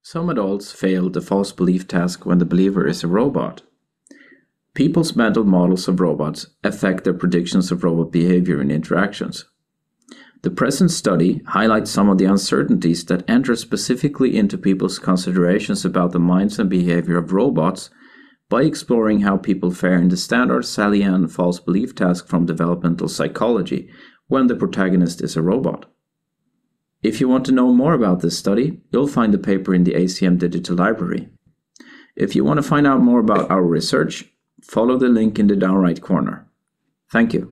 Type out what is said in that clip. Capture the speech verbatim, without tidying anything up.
Some adults fail the false belief task when the believer is a robot. People's mental models of robots affect their predictions of robot behavior and interactions. The present study highlights some of the uncertainties that enter specifically into people's considerations about the minds and behavior of robots by exploring how people fare in the standard Salian false belief task from developmental psychology when the protagonist is a robot. If you want to know more about this study, you'll find the paper in the A C M Digital Library. If you want to find out more about our research, follow the link in the down right corner. Thank you.